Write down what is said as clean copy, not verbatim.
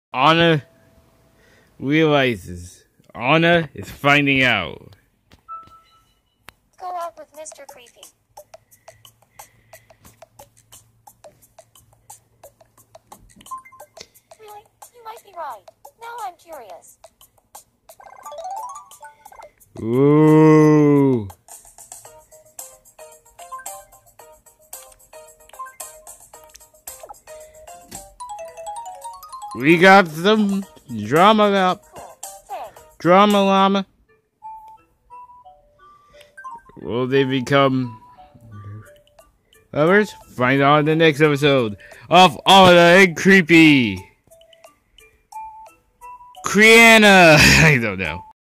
Anna realizes Anna is finding out. Go out with Mr. Creepy. Really? You might be right. Now I'm curious. Ooh. We got some drama up. Cool. Thanks. Drama llama. Will they become lovers? Find out in the next episode of Anna and Creepy. Creana. I don't know.